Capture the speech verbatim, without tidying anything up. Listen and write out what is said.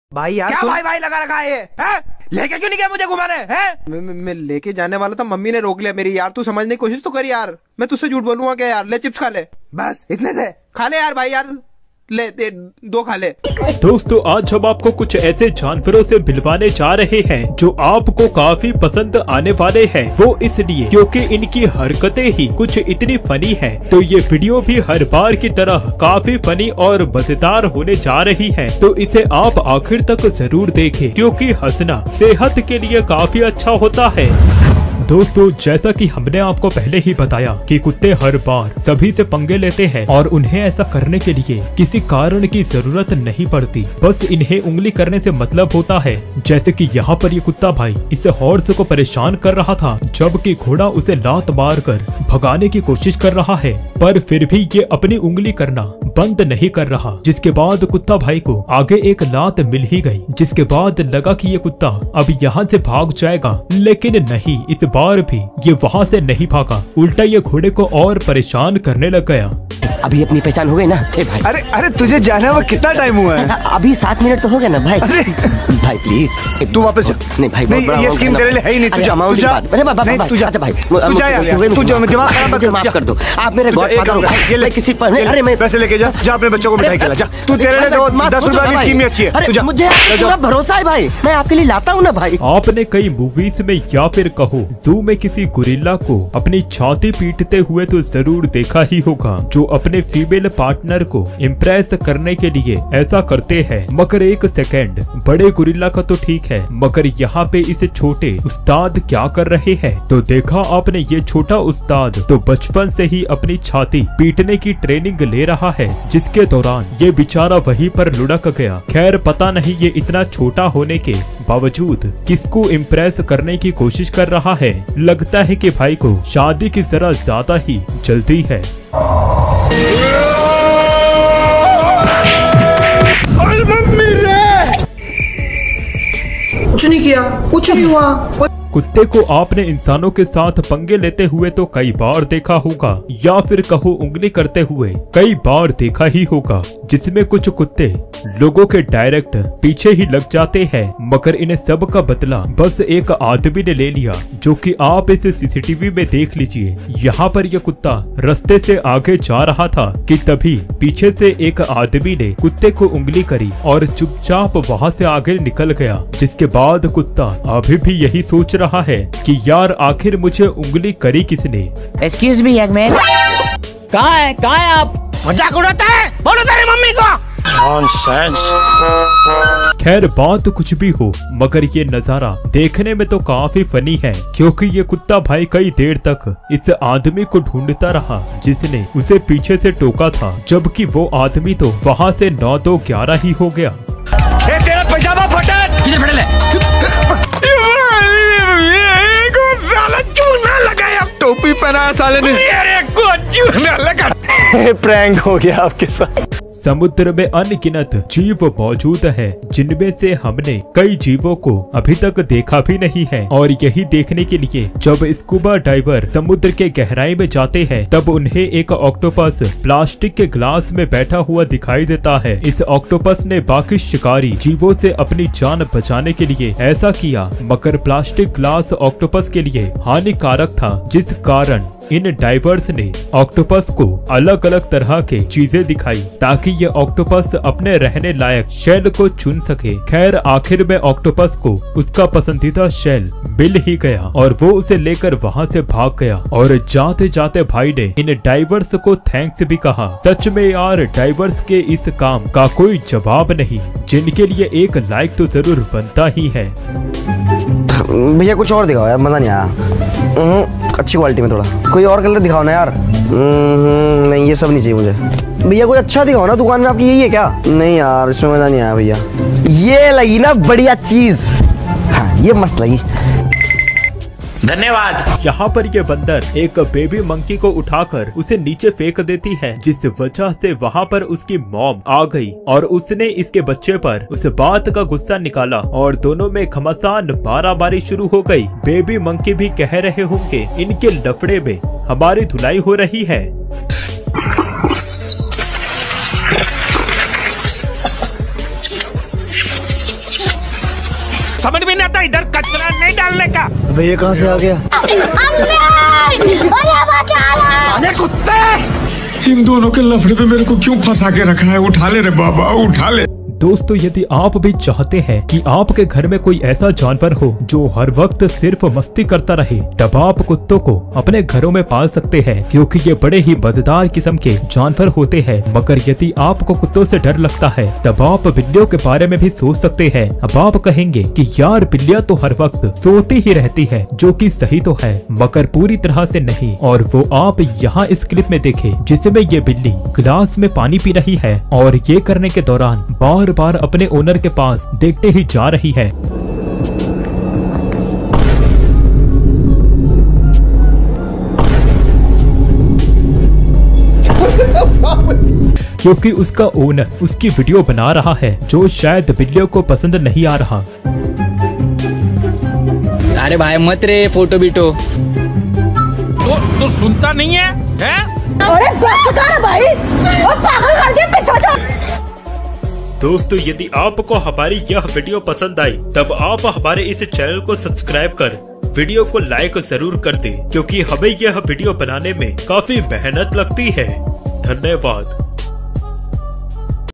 भाई यार क्या भाई भाई लगा रखा है ये? है? लेके क्यों नहीं गया मुझे घुमाने? हैं? मैं, मैं, मैं लेके जाने वाला था, मम्मी ने रोक लिया मेरी। यार तू समझने की कोशिश तो कर यार, मैं तुझसे झूठ बोलूंगा क्या यार? ले चिप्स खा ले, बस इतने से खा ले यार भाई यार, ले दे, दो खा ले। दोस्तों आज हम आपको कुछ ऐसे जानवरों से मिलवाने जा रहे हैं जो आपको काफी पसंद आने वाले हैं। वो इसलिए क्योंकि इनकी हरकतें ही कुछ इतनी फनी हैं। तो ये वीडियो भी हर बार की तरह काफी फनी और मजेदार होने जा रही है, तो इसे आप आखिर तक जरूर देखें क्योंकि हंसना सेहत के लिए काफी अच्छा होता है। दोस्तों जैसा कि हमने आपको पहले ही बताया कि कुत्ते हर बार सभी से पंगे लेते हैं और उन्हें ऐसा करने के लिए किसी कारण की जरूरत नहीं पड़ती, बस इन्हें उंगली करने से मतलब होता है। जैसे कि यहाँ पर ये कुत्ता भाई इस हॉर्स को परेशान कर रहा था, जबकि घोड़ा उसे लात मार कर भगाने की कोशिश कर रहा है, पर फिर भी ये अपनी उंगली करना बंद नहीं कर रहा। जिसके बाद कुत्ता भाई को आगे एक लात मिल ही गई, जिसके बाद लगा कि ये कुत्ता अब यहाँ से भाग जाएगा, लेकिन नहीं, इस बार भी ये वहाँ से नहीं भागा, उल्टा ये घोड़े को और परेशान करने लग गया। अभी अपनी पहचान हो गई ना? ए भाई, अरे अरे तुझे जाने में कितना टाइम हुआ है? अभी सात मिनट तो हो गया ना भाई। अरे भाई प्लीज तू वापस जा। नहीं भाई, नहीं ये स्कीम तेरे लिए है ही नहीं। तू जा, तू जा, अरे बाबा नहीं तू जा भाई, तू जा यार, तू जा, दिमाग खराब मत कर, माफ कर दो, आप मेरे गॉडफादर हो। ये ले किसी पर, अरे मैं पैसे लेके जा, जा अपने बच्चों को मिठाई खिला जा। तू तेरे लिए दस रुपए की स्कीम ही अच्छी है। तू जा, मुझे पूरा भरोसा है भाई, मैं आपके लिए लाता हूँ ना भाई। आपने कई मूवीज में या फिर कहो जू में किसी गोरिल्ला को अपनी छाती पीटते हुए तो जरूर देखा ही होगा, जो अपने फीमेल पार्टनर को इम्प्रेस करने के लिए ऐसा करते हैं। मगर एक सेकंड, बड़े गोरिल्ला का तो ठीक है, मगर यहाँ पे इस छोटे उस्ताद क्या कर रहे हैं? तो देखा आपने, ये छोटा उस्ताद तो बचपन से ही अपनी छाती पीटने की ट्रेनिंग ले रहा है, जिसके दौरान ये बेचारा वहीं पर लुढ़क गया। खैर पता नहीं ये इतना छोटा होने के बावजूद किसको इम्प्रेस करने की कोशिश कर रहा है। लगता है कि भाई को शादी की जरा ज्यादा ही जल्दी है। कुछ नहीं किया, कुछ नहीं हुआ। कुत्ते को आपने इंसानों के साथ पंगे लेते हुए तो कई बार देखा होगा, या फिर कहो उंगली करते हुए कई बार देखा ही होगा, जिसमें कुछ कुत्ते लोगों के डायरेक्ट पीछे ही लग जाते हैं। मगर इन्हें सब का बदला बस एक आदमी ने ले लिया, जो कि आप इस सीसीटीवी में देख लीजिए। यहाँ पर यह कुत्ता रास्ते से आगे जा रहा था कि तभी पीछे से एक आदमी ने कुत्ते को उंगली करी और चुपचाप वहाँ से आगे निकल गया। जिसके बाद कुत्ता अभी भी यही सोच रहा है कि यार आखिर मुझे उंगली करी किसने। एक्सक्यूज मी यंग मैन, कहाँ है कहाँ है आप? मजाक उड़ाता है? बोलो तेरी मम्मी को। नॉनसेंस। खैर बात कुछ भी हो, मगर ये नजारा देखने में तो काफी फनी है, क्योंकि ये कुत्ता भाई कई देर तक इस आदमी को ढूंढता रहा जिसने उसे पीछे से टोका था, जबकि वो आदमी तो वहाँ से नौ दो ग्यारह ही हो गया। ए, तेरा पैजामा फटा कितने फटे ले? साला चूना लगाया, टोपी पहनाया साले ने, मेरे को चूना लगा। प्रैंक हो गया आपके साथ। समुद्र में अनगिनत जीव मौजूद है, जिनमें से हमने कई जीवों को अभी तक देखा भी नहीं है, और यही देखने के लिए जब स्कूबा डाइवर समुद्र के गहराई में जाते हैं तब उन्हें एक ऑक्टोपस प्लास्टिक के ग्लास में बैठा हुआ दिखाई देता है। इस ऑक्टोपस ने बाकी शिकारी जीवों से अपनी जान बचाने के लिए ऐसा किया, मगर प्लास्टिक ग्लास ऑक्टोपस के लिए हानिकारक था, जिस कारण इन डाइवर्स ने ऑक्टोपस को अलग अलग तरह के चीजें दिखाई ताकि ये ऑक्टोपस अपने रहने लायक शेल को चुन सके। खैर आखिर में ऑक्टोपस को उसका पसंदीदा शेल मिल ही गया और वो उसे लेकर वहाँ से भाग गया, और जाते जाते भाई ने इन डाइवर्स को थैंक्स भी कहा। सच में यार डाइवर्स के इस काम का कोई जवाब नहीं, जिनके लिए एक लाइक तो जरूर बनता ही है। भैया कुछ और दिखाओ यार, मजा नहीं आया। अच्छी क्वालिटी में थोड़ा कोई और कलर दिखाओ ना यार। नहीं ये सब नहीं चाहिए मुझे। भैया कोई अच्छा दिखाओ ना, दुकान में आपकी यही है क्या? नहीं यार इसमें मजा नहीं आया भैया। ये लगी ना बढ़िया चीज, हाँ ये मस्त लगी, धन्यवाद। यहाँ पर ये बंदर एक बेबी मंकी को उठाकर उसे नीचे फेंक देती है, जिस वजह से वहाँ पर उसकी मॉम आ गई और उसने इसके बच्चे पर उस बात का गुस्सा निकाला और दोनों में घमासान मारामारी शुरू हो गई। बेबी मंकी भी कह रहे होंगे इनके लफड़े में हमारी धुलाई हो रही है। समझ में नहीं आता इधर कचरा नहीं डालने का। भैया कहाँ से आ गया? अरे कुत्ते, इन दोनों के लफड़े पे मेरे को क्यों फंसा के रखा है? उठा ले रे बाबा, उठा ले। दोस्तों यदि आप भी चाहते हैं कि आपके घर में कोई ऐसा जानवर हो जो हर वक्त सिर्फ मस्ती करता रहे, तब आप कुत्तों को अपने घरों में पाल सकते हैं, क्योंकि ये बड़े ही मजेदार किस्म के जानवर होते हैं। मगर यदि आपको कुत्तों से डर लगता है तब आप बिल्लियों के बारे में भी सोच सकते हैं। अब आप कहेंगे कि यार बिल्लियां तो हर वक्त सोती ही रहती है, जो कि सही तो है मगर पूरी तरह से नहीं। और वो आप यहाँ इस क्लिप में देखें जिसमें ये बिल्ली गिलास में पानी पी रही है और ये करने के दौरान बार बार अपने ओनर के पास देखते ही जा रही है। क्योंकि उसका ओनर उसकी वीडियो बना रहा है जो शायद बिल्लियों को पसंद नहीं आ रहा। अरे भाई मत रे फोटो बीटो। तो, तो सुनता नहीं है, है? अरे भाई, पागल कर दिया पिता जो। दोस्तों यदि आपको हमारी यह वीडियो पसंद आई तब आप हमारे इस चैनल को सब्सक्राइब कर वीडियो को लाइक जरूर कर दें, क्योंकि हमें यह वीडियो बनाने में काफी मेहनत लगती है। धन्यवाद।